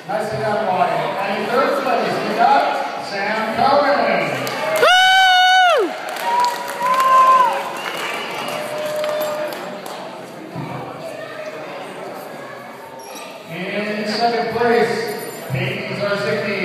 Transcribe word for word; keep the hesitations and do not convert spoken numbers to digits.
Nicely done, Wyatt. And in third place, we got Sam Cohen. In second place, Peyton Zarzicki.